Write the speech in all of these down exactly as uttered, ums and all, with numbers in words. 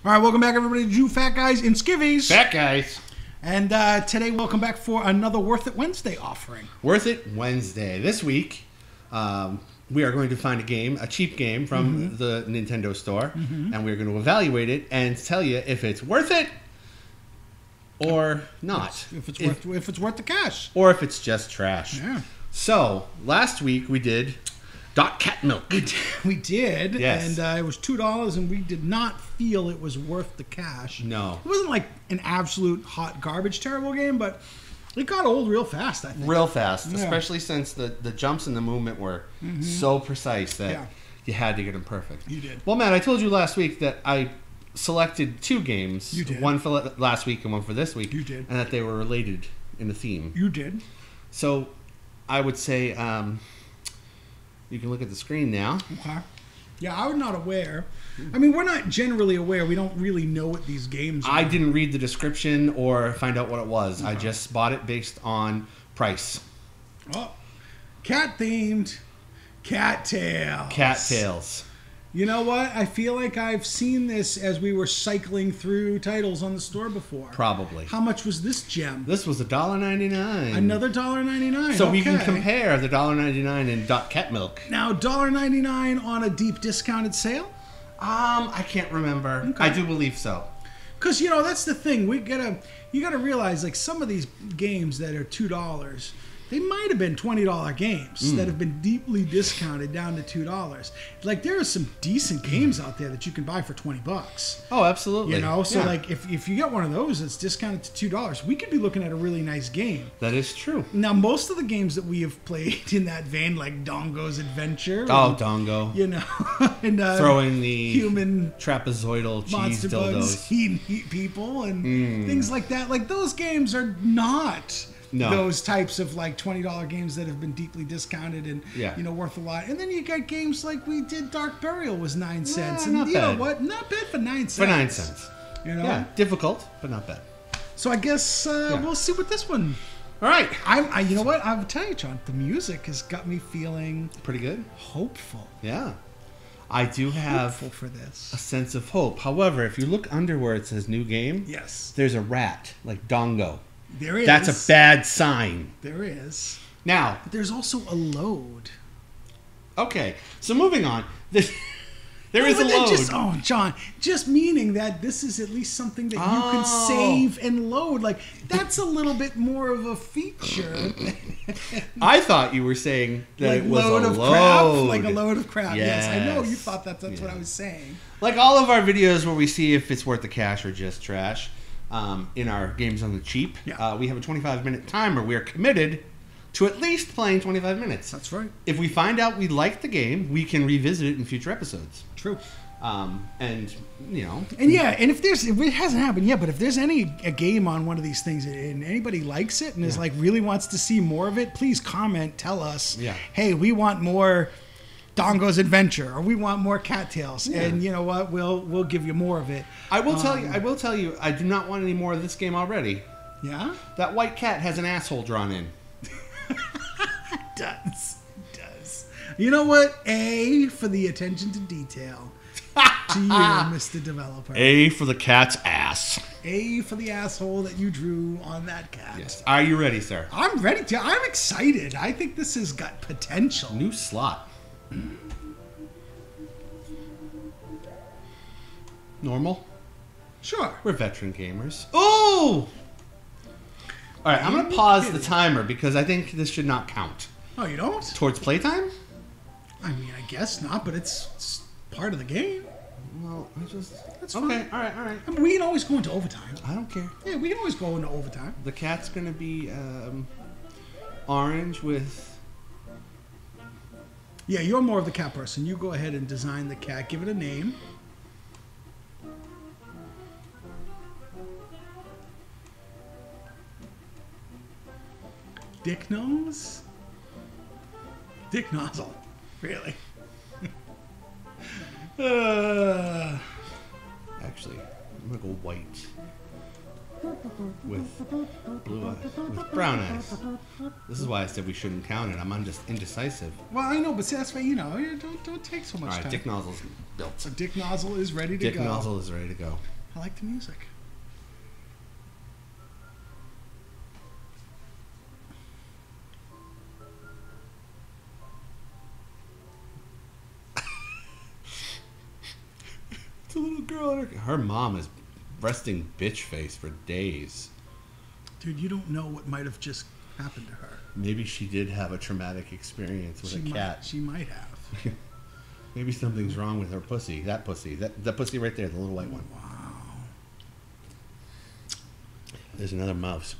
All right, welcome back, everybody, to Two Fat Guys in Skivvies. Fat Guys. And uh, today, welcome back for another Worth It Wednesday offering. Worth It Wednesday. This week, um, we are going to find a game, a cheap game from mm-hmm. the Nintendo store, mm-hmm. and we're going to evaluate it and tell you if it's worth it or not. If it's, if, worth, if it's worth the cash. Or if it's just trash. Yeah. So, last week we did Dot Cat Milk. We did, we did yes. and uh, it was two dollars, and we did not feel it was worth the cash. No. It wasn't like an absolute hot garbage terrible game, but it got old real fast, I think. Real fast, yeah. especially since the, the jumps and the movement were mm-hmm. so precise that yeah. you had to get them perfect. You did. Well, Matt, I told you last week that I selected two games. You did. One for last week and one for this week. You did. And that they were related in the theme. You did. So, I would say... Um, you can look at the screen now. Okay. Yeah, I was not aware. I mean, we're not generally aware. We don't really know what these games are. I didn't read the description or find out what it was. Okay. I just bought it based on price. Oh, cat-themed Cattails. Cattails. You know what? I feel like I've seen this as we were cycling through titles on the store before. Probably. How much was this gem? This was a dollar ninety-nine. Another dollar ninety-nine. So okay. we can compare the dollar ninety-nine and Dot Cat Milk. Now, dollar ninety-nine on a deep discounted sale? Um, I can't remember. Okay. I do believe so. Because, you know, that's the thing. We gotta, you gotta realize, like, some of these games that are two dollars, they might have been twenty dollar games mm. that have been deeply discounted down to two dollars. Like, there are some decent games out there that you can buy for twenty bucks. Oh, absolutely. You know, so, yeah. like, if, if you get one of those that's discounted to two dollars, we could be looking at a really nice game. That is true. Now, most of the games that we have played in that vein, like Dongo's Adventure. Oh, and, Dongo. You know. and uh, Throwing the human trapezoidal cheese monster dildos. Bugs eat, eat people and mm. things like that. Like, those games are not... No. Those types of like twenty dollar games that have been deeply discounted and yeah. you know worth a lot. And then you got games like we did. Dark Burial was nine cents, nah, and you bad. know what? Not bad for nine cents. For nine cents, you know. Yeah, difficult, but not bad. So I guess uh, yeah. we'll see what this one. All right. I'm. I, you know what? I will tell you, John. The music has got me feeling pretty good, hopeful. Yeah, I do have hopeful for this. A sense of hope. However, if you look under where it says "new game," yes, there's a rat like Dongo. There is. That's a bad sign. There is. Now, but there's also a load. Okay, so moving on. This, there no, is a load. Just, oh, John, just meaning that this is at least something that oh. you can save and load. Like, that's a little bit more of a feature. I thought you were saying that like it was load a of load. Crap, like a load of crap. Yes, yes I know you thought that. That's yeah. what I was saying. Like all of our videos where we see if it's worth the cash or just trash. Um, in our games on the cheap, yeah. uh, we have a twenty-five minute timer. We are committed to at least playing twenty-five minutes. That's right. If we find out we like the game, we can revisit it in future episodes. True. Um, and, you know. And yeah, and if there's, if it hasn't happened yet, but if there's any a game on one of these things and anybody likes it and yeah. is like really wants to see more of it, please comment, tell us, yeah. hey, we want more Dongo's Adventure, or we want more Cattails, yeah. and you know what? We'll we'll give you more of it. I will um, tell you. I will tell you. I do not want any more of this game already. Yeah. That white cat has an asshole drawn in. It does. It does. You know what? A for the attention to detail. To you, Mister Developer. A for the cat's ass. A for the asshole that you drew on that cat. Yes. Are you ready, sir? I'm ready to. I'm excited. I think this has got potential. New slot. Normal? Sure. We're veteran gamers. Oh! All right, I'm going to pause the timer because I think this should not count. Oh, you don't? Towards playtime? I mean, I guess not, but it's, it's part of the game. Well, I just... That's okay, fine. all right, all right. I mean, we can always go into overtime. I don't care. Yeah, we can always go into overtime. The cat's going to be um, orange with... Yeah, you're more of the cat person. You go ahead and design the cat. Give it a name. Dick Nose? Dick Nozzle. Really? uh, Actually, I'm going to go white. with blue eyes, with brown eyes. This is why I said we shouldn't count it. I'm undec- indecisive. Well, I know, but see, that's why, you know, you don't, don't take so much All right, time. Dick Nozzle's built. So Dick Nozzle is ready to Dick go. Nozzle is ready to go. I like the music. It's a little girl. Her, her mom is resting bitch face for days. Dude, you don't know what might have just happened to her. Maybe she did have a traumatic experience with she a might, cat. She might have. Maybe something's wrong with her pussy. That pussy. That, that pussy right there, the little white one. Wow. There's another mouse.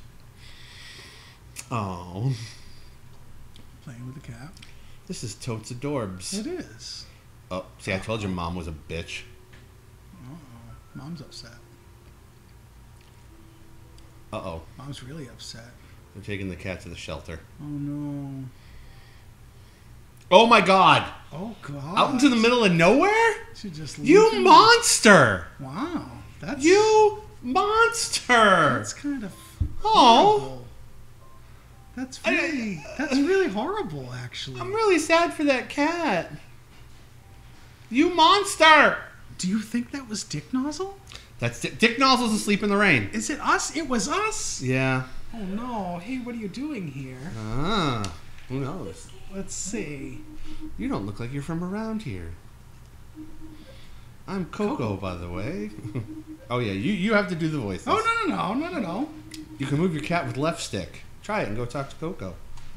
Oh. Playing with the cat. This is totes adorbs. It is. Oh, see, I told you mom was a bitch. Uh-oh. Mom's upset. Uh-oh. Mom's really upset. They're taking the cat to the shelter. Oh, no. Oh, my God. Oh, God. Out into the middle of nowhere? She just You leaping- monster. Wow. That's... You monster. That's kind of Oh. horrible. That's really... That's really horrible, actually. I'm really sad for that cat. You monster. Do you think that was Dick Nozzle? That's Dick, Dick Nozzle's asleep in the rain. Is it us? It was us? Yeah. Oh, no. Hey, what are you doing here? Ah. Who knows? Let's see. You don't look like you're from around here. I'm Coco, Coco. by the way. Oh, yeah. You, you have to do the voices. Oh, no, no, no. No, no, no. You can move your cat with left stick. Try it and go talk to Coco.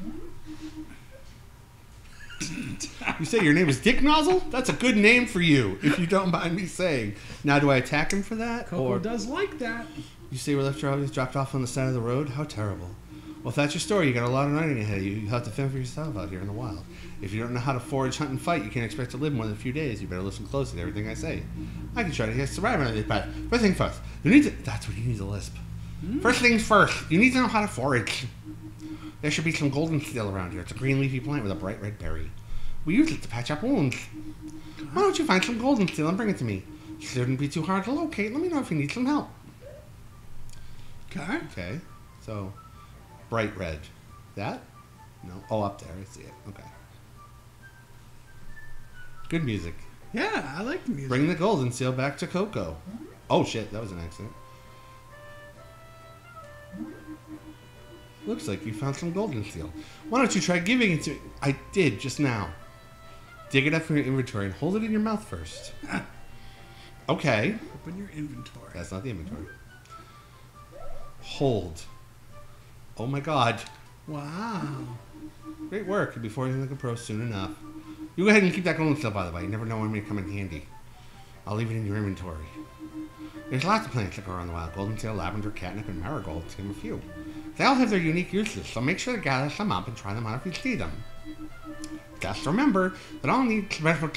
You say your name is Dick Nozzle? That's a good name for you, if you don't mind me saying. Now, do I attack him for that? Coco or does like that. you say we left your obvious dropped off on the side of the road? How terrible. Well, if that's your story, you got a lot of learning ahead of you. You have to fend for yourself out here in the wild. If you don't know how to forage, hunt, and fight, you can't expect to live more than a few days. You better listen closely to everything I say. I can try to survive on this path. First thing first, you need to... That's what he needs, a lisp. Mm. First things first, you need to know how to forage. There should be some golden steel around here. It's a green leafy plant with a bright red berry. We use it to patch up wounds. Why don't you find some golden steel and bring it to me? It shouldn't be too hard to locate. Let me know if you need some help. Okay. Okay, so bright red. That? No. Oh, up there. I see it. Okay. Good music. Yeah, I like the music. Bring the golden seal back to Coco. Oh shit, that was an accident. Looks like you found some golden steel. Why don't you try giving it to me? I did just now. Dig it up from your inventory and hold it in your mouth first. Okay. Open your inventory. That's not the inventory. Hold. Oh my god. Wow. Great work. You'll be forging like a pro soon enough. You go ahead and keep that golden steel, by the way. You never know when it may come in handy. I'll leave it in your inventory. There's lots of plants that grow around the wild. Golden seal, lavender, catnip, and marigold. To name a few. They all have their unique uses, so make sure to gather some up and try them out if you see them. Just remember that all need special...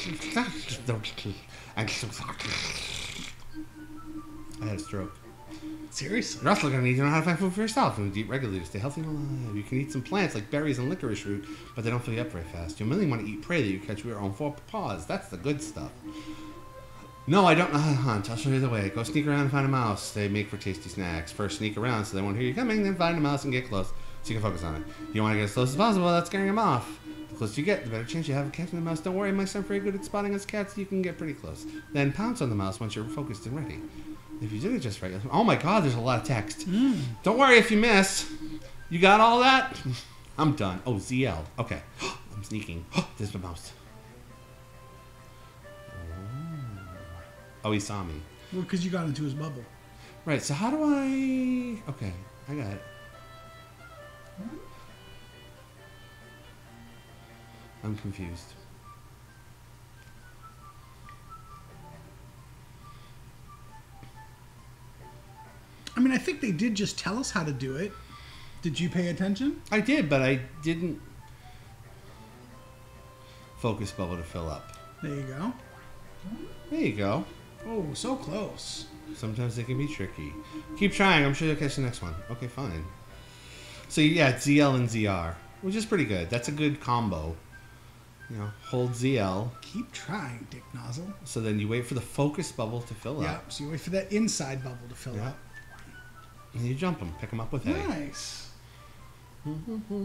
I had a stroke. Seriously. You're also going to need to know how to find food for yourself and eat regularly to stay healthy and alive. You can eat some plants like berries and licorice root, but they don't fill you up very fast. You mainly want to eat prey that you catch with your own four paws. That's the good stuff. No, I don't know how to hunt. I'll show you the way. Go sneak around and find a mouse. They make for tasty snacks. First, sneak around so they won't hear you coming, then find a mouse and get close so you can focus on it. You want to get as close as possible without scaring them off. The closer you get, the better chance you have of catching the mouse. Don't worry, mice aren't very good at spotting us cats. You can get pretty close. Then pounce on the mouse once you're focused and ready. If you did it just right... Oh my god, there's a lot of text. Mm. Don't worry if you miss. You got all that? I'm done. Oh, Z L. Okay. I'm sneaking. There's the mouse. Oh, he saw me. Well, because you got into his bubble. Right, so how do I... Okay, I got it. I'm confused. I mean, I think they did just tell us how to do it. Did you pay attention? I did, but I didn't focus bubble to fill up. There you go. There you go. Oh, so close. Sometimes they can be tricky. Keep trying. I'm sure you'll catch the next one. Okay, fine. So yeah, it's Z L and Z R, which is pretty good. That's a good combo. You know, hold Z L. Keep trying, Dick Nozzle. So then you wait for the focus bubble to fill Yeah, up. so you wait for that inside bubble to fill Yeah. up. And you jump them, pick them up with hay. Nice. Mm-hmm.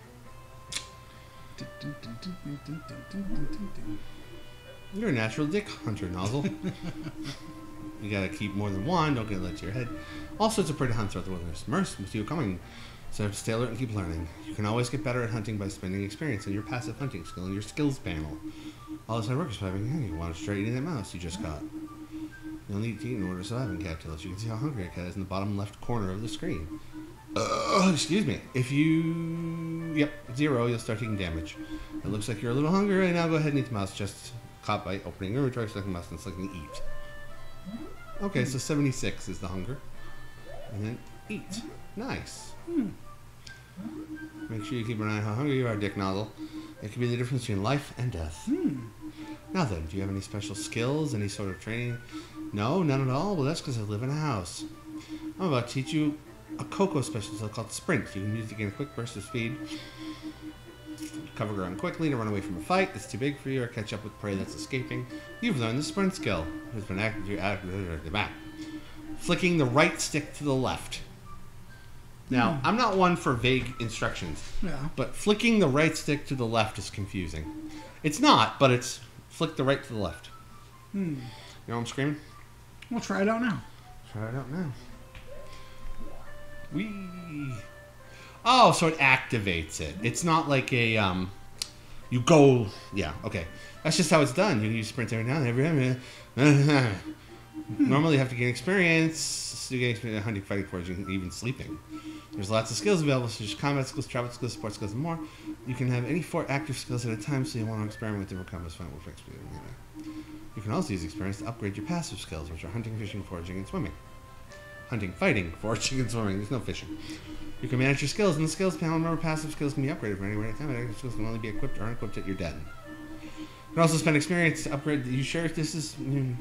You're a natural dick hunter, Nozzle. You gotta keep more than one, don't get let to your head. All sorts of pretty hunts throughout the wilderness. Merce with you coming. So have to stay alert and keep learning. You can always get better at hunting by spending experience in your passive hunting skill in your skills panel. All this hard work is surviving. Hey, you want to start eating that mouse you just got. You'll need to eat in order to survive in Cattails. You can see how hungry a cat is in the bottom left corner of the screen. Uh, excuse me. If you... Yep, zero, you'll start taking damage. It looks like you're a little hungry right now. Go ahead and eat the mouse. Just caught by opening your inventory, selecting mouse, and selecting eat. Okay, so seventy-six is the hunger. And then eat. Nice. Hmm. Make sure you keep an eye on how hungry you are, Dick Nozzle. It can be the difference between life and death. Hmm. Now then, do you have any special skills, any sort of training? No, none at all? Well, that's because I live in a house. I'm about to teach you a Coco special skill called Sprint. You can use it to gain a quick burst of speed. Cover ground quickly to run away from a fight that's too big for you or catch up with prey that's escaping. You've learned the Sprint skill. It's been active to active back. Flicking the right stick to the left. Now, Hmm. I'm not one for vague instructions, Yeah. but flicking the right stick to the left is confusing. It's not, but it's flick the right to the left. Hmm. You know what I'm screaming? We'll try it out now. Try it out now. Wee. Oh, so it activates it. It's not like a um. You go. Yeah. Okay. That's just how it's done. You use sprint every now and every. Normally, you have to gain experience. You gain experience hunting, fighting, foraging, even sleeping. There's lots of skills available, such as combat skills, travel skills, sports skills, and more. You can have any four active skills at a time, so you want to experiment with different combos. Find what works for you. You can also use experience to upgrade your passive skills, which are hunting, fishing, foraging, and swimming. Hunting, fighting, foraging, and swimming. There's no fishing. You can manage your skills in the skills panel. Remember, passive skills can be upgraded from anywhere at a time. Active skills can only be equipped or unequipped at your dead. You can also spend experience to upgrade. You sure if this is? Mm,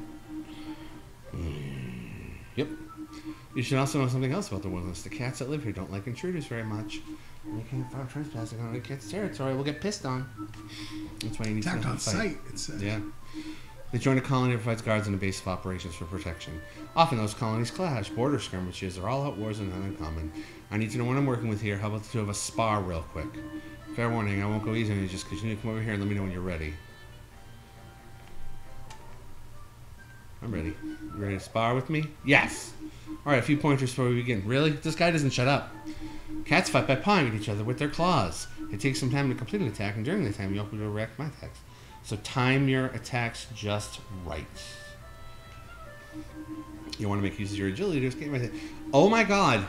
mm, yep. You should also know something else about the wilderness. The cats that live here don't like intruders very much. They can't file trespassing on the cat's territory. We'll get pissed on. That's why you need Attacked to on fight. sight. It's uh, Yeah. They join a colony that provides guards and a base of operations for protection. Often those colonies clash. Border skirmishes are all out wars and not uncommon. I need to know what I'm working with here. How about the two of us spar real quick? Fair warning, I won't go easy on you just because you need to come over here and let me know when you're ready. I'm ready. You ready to spar with me? Yes! Alright, a few pointers before we begin. Really? This guy doesn't shut up. Cats fight by pawing at each other with their claws. It takes some time to complete an attack, and during the time you open to react to my attacks. So time your attacks just right. You want to make use of your agility to escape my attack. Oh my god!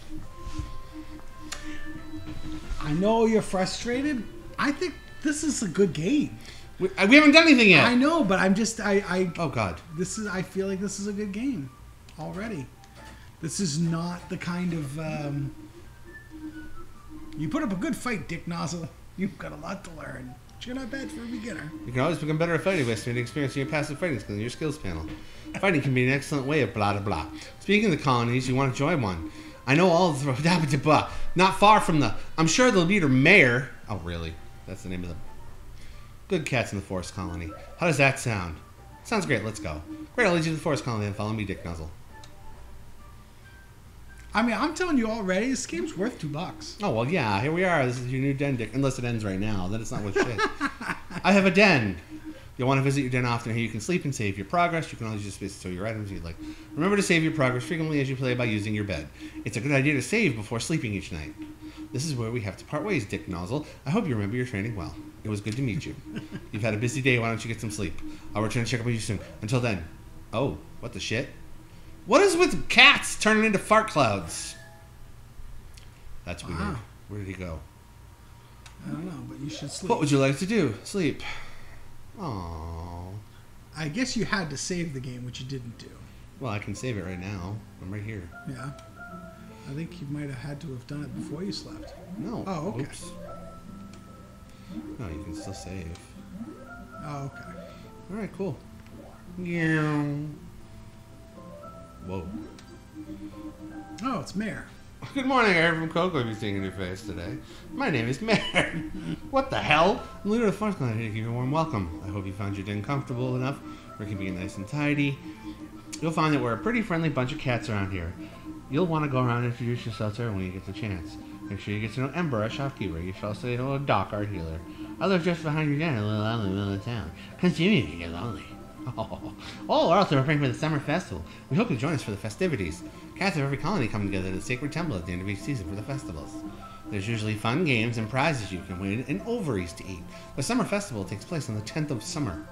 I know you're frustrated. I think this is a good game. We, we haven't done anything yet! I know, but I'm just I, I Oh god. this is I feel like this is a good game already. This is not the kind of um, you put up a good fight, Dick Nozzle. You've got a lot to learn. But you're not bad for a beginner. You can always become better at fighting by spending experience in your passive fighting skills in your skills panel. Fighting can be an excellent way of blah blah blah. Speaking of the colonies, you want to join one. I know all of the not far from the I'm sure the leader mayor. Oh really? That's the name of the Good Cats in the Forest Colony. How does that sound? Sounds great, let's go. Great, I'll lead you to the Forest Colony and follow me, Dick Nuzzle. I mean, I'm telling you already, this game's worth two bucks. Oh, well, yeah, here we are. This is your new den, Dick. Unless it ends right now, then it's not worth shit. I have a den. You'll want to visit your den often. Here you can sleep and save your progress. You can always use space to store your items you'd like. Remember to save your progress frequently as you play by using your bed. It's a good idea to save before sleeping each night. This is where we have to part ways, Dick Nozzle. I hope you remember your training well. It was good to meet you. You've had a busy day. Why don't you get some sleep? I'll return to check up on you soon. Until then. Oh, what the shit? What is with cats turning into fart clouds? That's weird. Wow. Where did he go? I don't know, but you should sleep. What would you like to do? Sleep. Aww. I guess you had to save the game, which you didn't do. Well, I can save it right now. I'm right here. Yeah. I think you might have had to have done it before you slept. No. Oh, okay. Oops. No, you can still save. Oh, okay. All right, cool. Yeah. Whoa. Oh, it's Mare. Good morning, I heard from Coco you'll be seeing a new face today. My name is Mare. What the hell? I'm leader of the Forest Colony here to give you a warm welcome. I hope you found your den comfortable enough where it can be nice and tidy. You'll find that we're a pretty friendly bunch of cats around here. You'll want to go around and introduce yourself to her when you get the chance. Make sure you get to know Ember, a shopkeeper. You shall say hello to Doc, our healer. I live just behind your den in a little island in the middle of town. Continue to get lonely. Oh, oh, we're also preparing for the summer festival. We hope you'll join us for the festivities. Cats of every colony come together at the sacred temple at the end of each season for the festivals. There's usually fun games and prizes you can win and ovaries to eat. The summer festival takes place on the tenth of summer.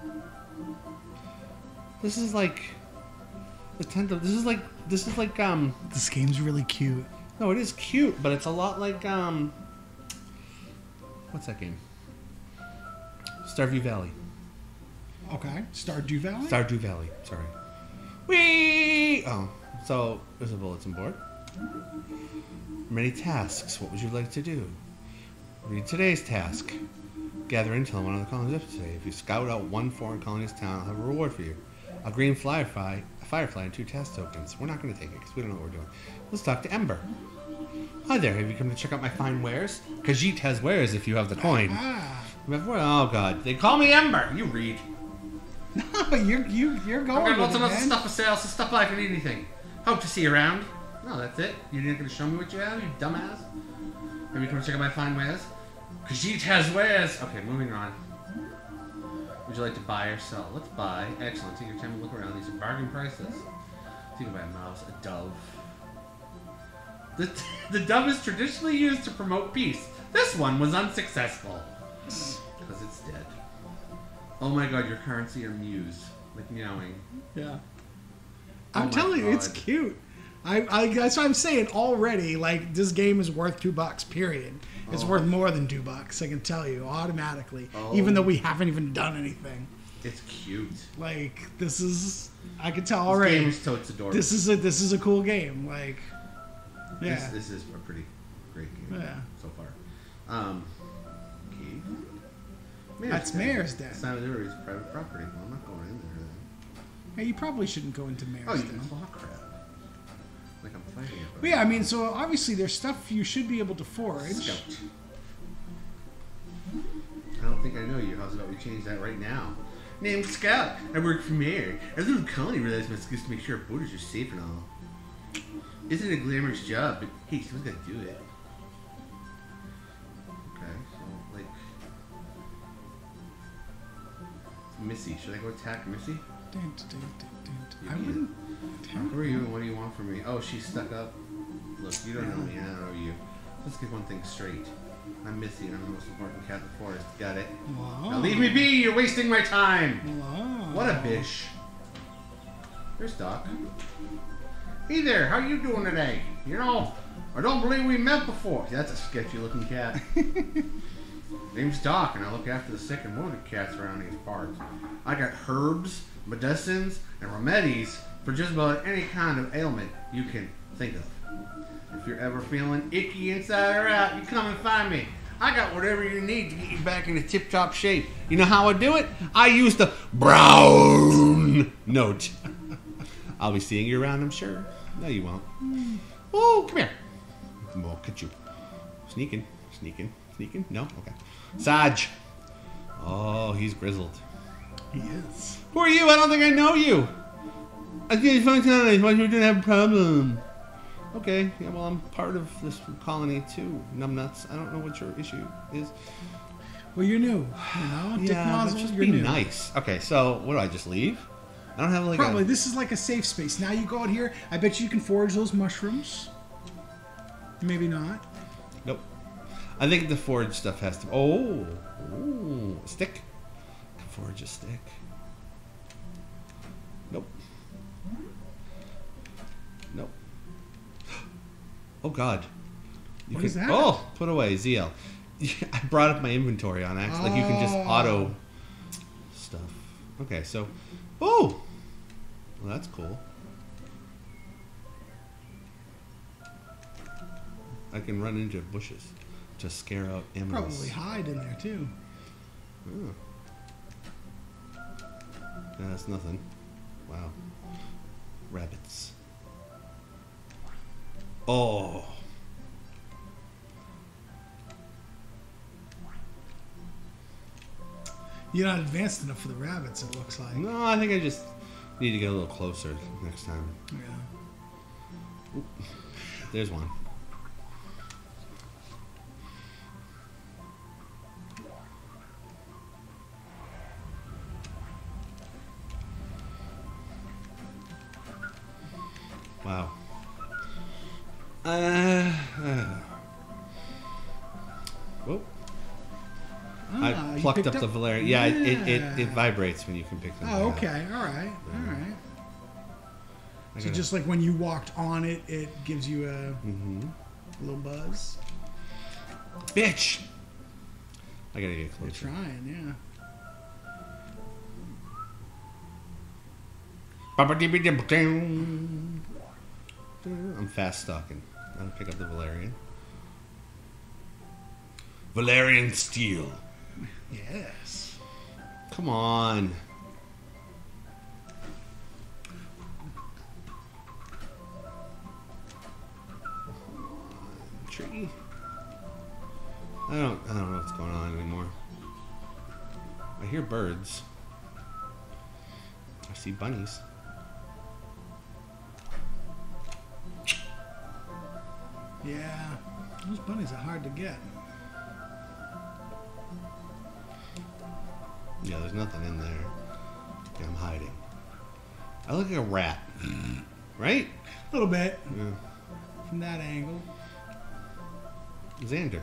This is like the tenth of. This is like this is like um. This game's really cute. No, it is cute, but it's a lot like um. What's that game? Stardew Valley. Okay, Stardew Valley. Stardew Valley. Sorry. Whee! Oh, so there's a bulletin board. Many tasks. What would you like to do? Read today's task. Gather intel on one of the colonies up today. If you scout out one foreign colony's town, I'll have a reward for you. A green firefly, a firefly, and two task tokens. We're not going to take it because we don't know what we're doing. Let's talk to Ember. Hi there. Have you come to check out my fine wares? Khajiit has wares if you have the coin. Ah. You have wares? Oh God! They call me Ember. You read. No, you're you you're going. I've got lots with of it, other man. stuff for sale, so stop by if you need anything. Hope to see you around. No, that's it. You're not going to show me what you have, you dumbass? Have you come to check out my fine wares? Khajiit has wares! Okay, moving on. Would you like to buy or sell? Let's buy. Excellent. Take your time and look around. These are bargain prices. So you can buy a mouse, a dove. The, the dove is traditionally used to promote peace. This one was unsuccessful. Because it's dead. Oh my god, your currency are mews. Like meowing. Yeah. Oh I'm my telling you, it's God. cute. I, I that's what I'm saying already. Like, this game is worth two bucks. Period. It's Oh. worth more than two bucks. I can tell you automatically, Oh. even though we haven't even done anything. It's cute. Like, this is, I can tell This already. game is totes adorable. This is a this is a cool game. Like, yeah, This, this is a pretty great game Yeah. so far. Um, Keith? Mayor's That's Den. Mayor's Den. Simon Liberty's private property. Well, I'm not going in there then. hey, you probably shouldn't go into Mayor's Oh, you Den. can claw crab. Like I'm fighting it. But yeah, I mean, so obviously there's stuff you should be able to forage. Scout. I don't think I know you. How's about we change that right now? Name's Scout. I work for Mayor. Our little colony relies on my skills to make sure our borders are safe and all. Isn't it a glamorous job, but hey, someone's got to do it. Okay, so like Missy. Should I go attack Missy? Dun, dun, dun, dun, dun. I You wouldn't. Who are you and what do you want from me? Oh, she's stuck up. Look, you don't know me, I don't know you. Let's get one thing straight. I'm Missy and I'm the most important cat in the forest. Got it? Wow. Now leave me be! You're wasting my time! Wow. What a bish. There's Doc. Hey there, how you doing today? You know, I don't believe we met before. That's a sketchy looking cat. Name's Doc and I look after the sick and wounded cats around these parts. I got herbs, medicines, and remedies for just about any kind of ailment you can think of. If you're ever feeling icky inside or out, you come and find me. I got whatever you need to get you back into tip-top shape. You know how I do it? I use the brown note. I'll be seeing you around, I'm sure. No, you won't. Oh, come here. We'll catch you. Sneaking, sneaking, sneaking. No? Okay. Saj. Oh, he's grizzled. He is. Who are you? I don't think I know you. I can't find time. Why you didn't have a problem? Okay, yeah, well, I'm part of this colony too, numbnuts. I don't know what your issue is. Well, you're new. You know, Dick Yeah, but Nozzle, just you're be new. nice. Okay, so what do I just leave? I don't have like Probably. a... This is like a safe space. Now you go out here. I bet you can forage those mushrooms. Maybe not. Nope. I think the forage stuff has to... Oh! Ooh, a stick. Can forage a stick. Nope. Nope. Oh, God. You What can, is that? Oh, put away, Z L. I brought up my inventory on accident. Like, you can just Oh. auto stuff. Okay, so... Oh! Well, that's cool. I can run into bushes to scare out animals. Probably hide in there too. Oh. Yeah, that's nothing. Wow. Rabbits. Oh. You're not advanced enough for the rabbits, it looks like. No, I think I just need to get a little closer next time. Yeah. Oop. There's one. Wow. Uh, uh. Whoop. Ah, I you plucked picked up, the Valerian. Yeah, It, it, it, it Yeah. vibrates when you can pick them Oh, up. okay. All right. All right. I So gotta- just like when you walked on it, it gives you a, Mhm. a little buzz. Bitch! I gotta get You're closer. trying, yeah. I'm fast stalking. I'll pick up the Valerian. Valerian Steel. Yes. Come on. Tree. I don't I don't know what's going on anymore. I hear birds. I see bunnies. Yeah. Those bunnies are hard to get. Yeah, there's nothing in there. Yeah, I'm hiding. I look like a rat. Right? A little bit Yeah. from that angle. Xander.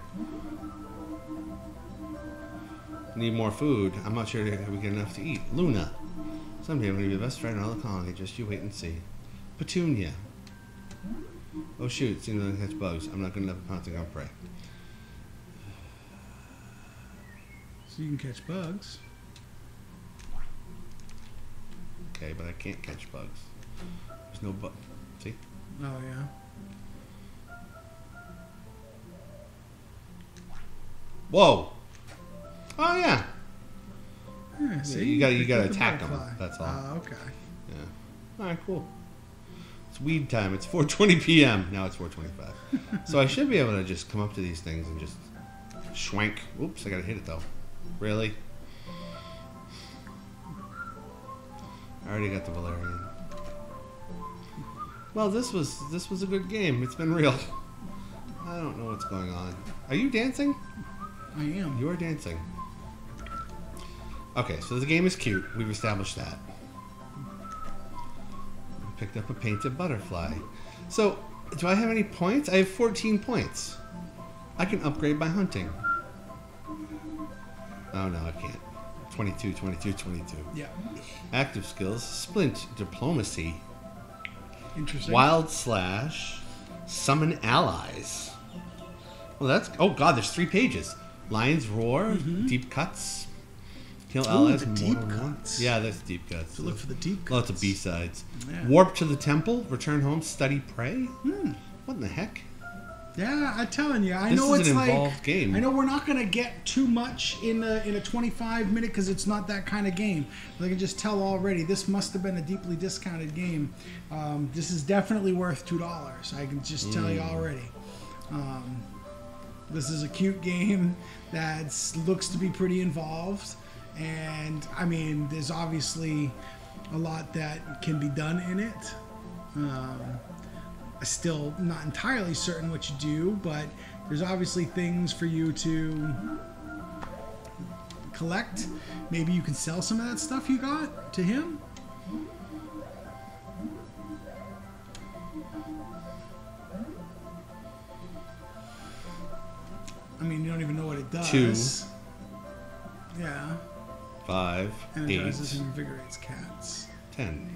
Need more food. I'm not sure that we get enough to eat. Luna. Someday I'm going to be the best friend in all the colony. Just you wait and see. Petunia. Oh shoot, seems like I can catch bugs. I'm not good enough at pouncing on prey. So you can catch bugs. Okay, but I can't catch bugs. There's no bug. See? Oh, yeah. Whoa! Oh yeah. Yeah, see? you gotta- you picked gotta up the attack 'em, butterfly. that's all. Oh, okay. Yeah. Alright, cool. It's weed time. It's four twenty p.m. Now it's four twenty-five. So I should be able to just come up to these things and just schwank. Oops, I gotta hit it though. Really? I already got the Valerian. Well, this was this was a good game. It's been real. I don't know what's going on. Are you dancing? I am. You are dancing. Okay, so the game is cute. We've established that. Picked up a painted butterfly. So, do I have any points? I have fourteen points. I can upgrade by hunting. Oh no, I can't. twenty-two, twenty-two, twenty-two. Yeah. Active skills, splint, diplomacy, Interesting. wild slash, summon allies. Well, that's, oh god, there's three pages. Lion's roar, deep cuts, kill Ooh, allies. the more deep than once. cuts. Yeah, that's deep cuts. To look for the deep Lots of cuts. B-sides. Yeah. Warp to the temple, return home, study prey. Hmm. What in the heck? Yeah, I'm telling you. I This know is it's an like involved game. I know we're not gonna get too much in a in a twenty-five minute because it's not that kind of game. But I can just tell already. This must have been a deeply discounted game. Um, this is definitely worth two dollars. I can just tell you Mm. already. Um, this is a cute game that looks to be pretty involved, and I mean, there's obviously a lot that can be done in it. Um, still not entirely certain what you do, but there's obviously things for you to collect. Maybe you can sell some of that stuff you got to him. I mean, you don't even know what it does. Two. Yeah. Five, eight, Energizes and invigorates cats. ten.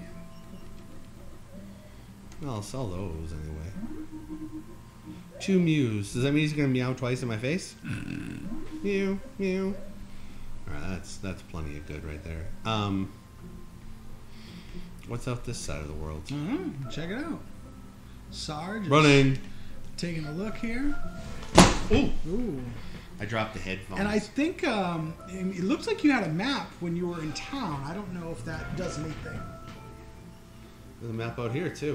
Well, I'll sell those anyway. Two mews. Does that mean he's gonna meow twice in my face? Mew, mew. Alright, that's that's plenty of good right there. Um what's out this side of the world? Uh-huh. Check it out. Sarge is Running. taking a look here. Ooh. Ooh. I dropped the headphones. And I think um, it it looks like you had a map when you were in town. I don't know if that does anything. There's a map out here too.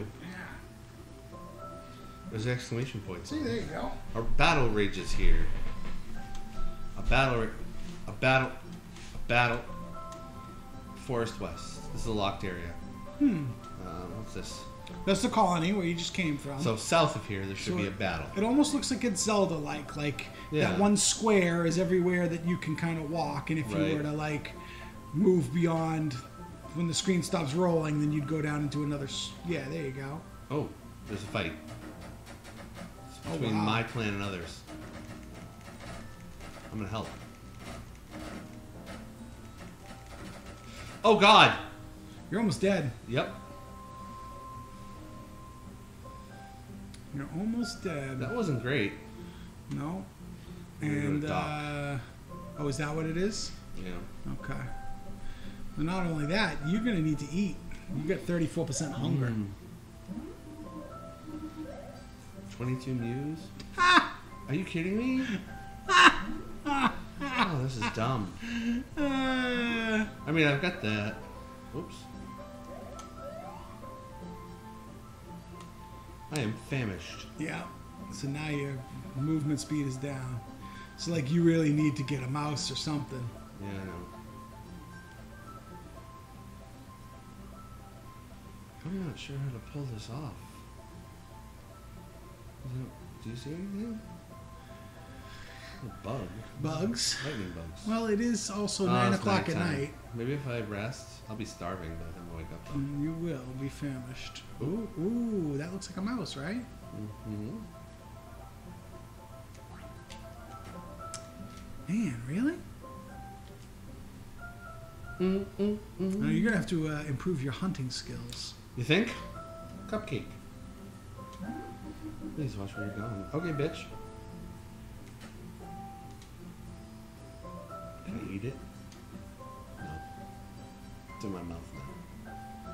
There's an exclamation point. See, there you go. A battle rages here. A battle, ra- a battle, a battle. Forest West. This is a locked area. Hmm. Uh, what's this? That's the colony where you just came from. So south of here, there should So be a battle. It almost looks like it's Zelda-like. Like Yeah. that one square is everywhere that you can kind of walk, and if you Right. were to like move beyond when the screen stops rolling, then you'd go down into another. s- Yeah, there you go. Oh, there's a fight. It's Oh, between wow. my clan and others. I'm gonna help. Oh God! You're almost dead. Yep, You're almost dead. that wasn't great. No. We're gonna And dock. uh, oh, is that what it is? Yeah. Okay. Well, not only that, you're gonna need to eat. You got thirty-four percent hunger. Mm. Twenty-two mews. Ah! Are you kidding me? Oh, this is dumb. Uh, I mean, I've got that. Oops. I am famished. yeah. So now your movement speed is down. So like you really need to get a mouse or something. Yeah, I know. I'm not sure how to pull this off. Is it- Do you see anything? A bug. Bugs. Lightning bugs. Well, it is also Oh, nine it's o'clock at nighttime. night. Maybe if I rest, I'll be starving by the time I wake up. Though. Mm, You will be famished. Ooh. Ooh, that looks like a mouse, right? Mm-hmm. Man, really? Mm-mm-mm. No, you're gonna have to uh, improve your hunting skills. You think? Cupcake. Please watch where you're going. Okay, bitch. Can I eat it? No. It's in my mouth now.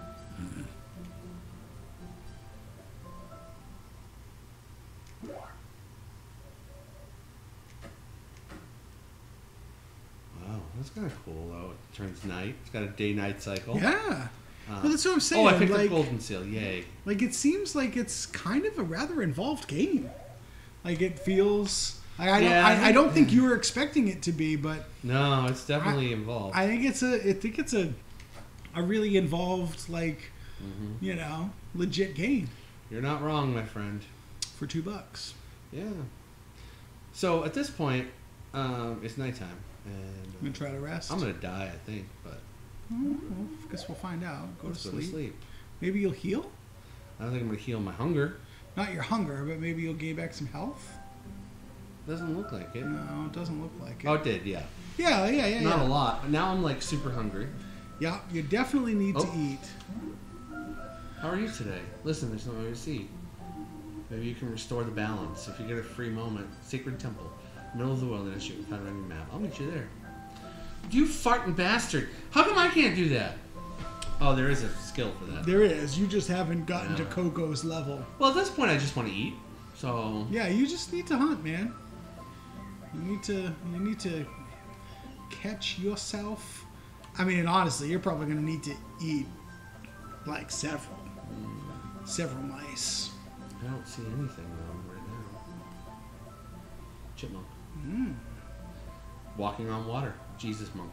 Wow, that's kind of cool though. It turns night. It's got a day-night cycle. Yeah. Uh, Well, that's what I'm saying. Oh, I picked like, up Golden Seal. Yay. like it seems like it's kind of a rather involved game. Like it feels. I, I, Yeah, don't, I I, I think- don't think you were expecting it to be, but No, it's definitely involved. I think it's a. I think it's a, a really involved, like, Mhm. you know, legit game You're not wrong, my friend. for two bucks. Yeah. So at this point, um, it's nighttime, and I'm gonna try to rest. I'm gonna die, I think. But Oh, well, I guess we'll find out. Go let's to go sleep. to sleep. Maybe you'll heal. I don't think I'm gonna heal my hunger. Not your hunger, but maybe you'll gain back some health. Doesn't look like it. No, it doesn't look like it. Oh, it did. Yeah. Yeah, yeah, yeah, Not yeah. a lot. But now I'm like super hungry. Yeah, you definitely need to Oh. eat. How are you today? Listen, there's something to see. Maybe you can restore the balance if you get a free moment. Sacred Temple, middle of the wilderness. You can find it on your map. I'll meet you there. You farting bastard! How come I can't do that? Oh, there is a skill for that. There is. You just haven't gotten to Yeah. Coco's level. Well, at this point, I just want to eat. So Yeah, you just need to hunt, man. You need to. You need to catch yourself. I mean, and honestly, you're probably gonna need to eat like several, several mice. I don't see anything though right now. Chipmunk. Mm. Walking on water. Jesus monk.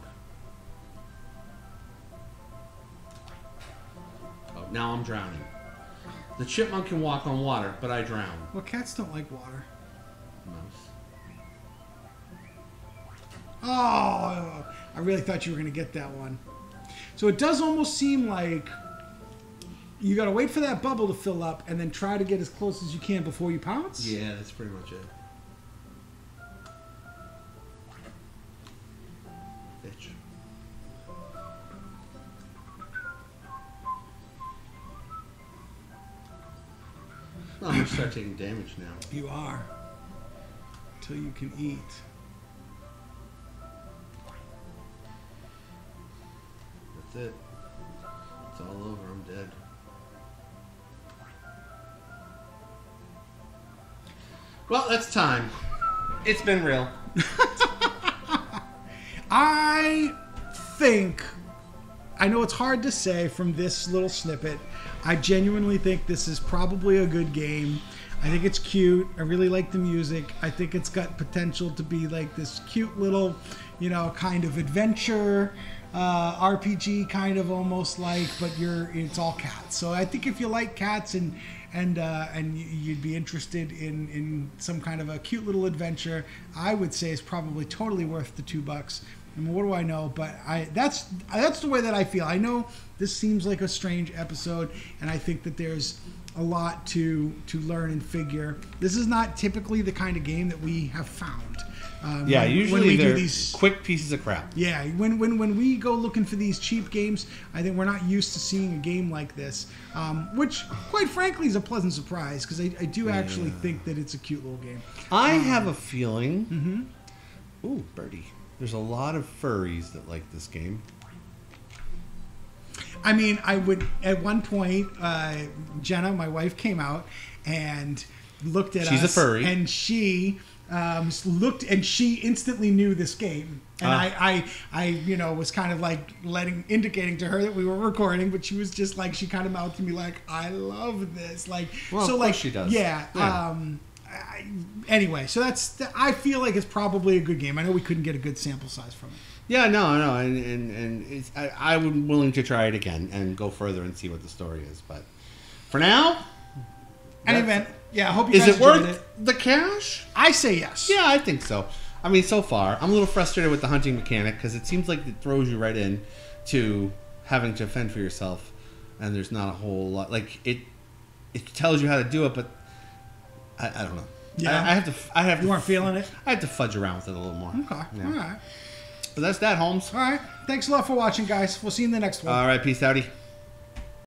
Oh, now I'm drowning. The chipmunk can walk on water, but I drown. Well, cats don't like water. Mouse. Oh, I really thought you were going to get that one. So it does almost seem like you got to wait for that bubble to fill up and then try to get as close as you can before you pounce. Yeah, that's pretty much it. Bitch. Well, I'm gonna start taking damage now. You are. Until you can eat. That's it. It's all over. I'm dead. Well, that's time. It's been real. I think, I know it's hard to say from this little snippet. I genuinely think this is probably a good game. I think it's cute. I really like the music. I think it's got potential to be like this cute little, you know, kind of adventure. uh, R P G kind of almost like, but you're it's all cats. So I think if you like cats and and uh, and you'd be interested in, in some kind of a cute little adventure, I would say it's probably totally worth the two bucks. I mean, what do I know? But I that's that's the way that I feel. I know this seems like a strange episode, and I think that there's a lot to to learn and figure. This is not typically the kind of game that we have found. Um, yeah, when, usually when we they're do these quick pieces of crap. Yeah, when, when when we go looking for these cheap games, I think we're not used to seeing a game like this, um, which, quite frankly, is a pleasant surprise because I, I do actually Yeah. think that it's a cute little game. I Um, have a feeling. Mm-hmm. Ooh, birdie. There's a lot of furries that like this game. I mean, I would at one point, uh, Jenna, my wife, came out and looked at She's a us, furry. and she um, looked and she instantly knew this game. And Ah. I, I, I, you know, was kind of like letting, indicating to her that we were recording, but she was just like, she kind of mouthed to me like, "I love this." Like, Well, so of like, course she does. yeah. Yeah. Um, I, anyway, so that's, I feel like it's probably a good game. I know we couldn't get a good sample size from it. Yeah, no, no, and and, and it's, I, I'm willing to try it again and go further and see what the story is. But for now, Any that's- event, yeah, I hope you is guys it worth enjoyed it. the cash? I say yes. Yeah, I think so. I mean, so far, I'm a little frustrated with the hunting mechanic because it seems like it throws you right in to having to fend for yourself, and there's not a whole lot. Like it, it tells you how to do it, but I, I don't know. Yeah. I, I have to. I have. You to, weren't feeling it? I have to fudge around with it a little more. Okay. Yeah. All right. But that's that, Holmes. All right. Thanks a lot for watching, guys. We'll see you in the next one. All right, peace outie.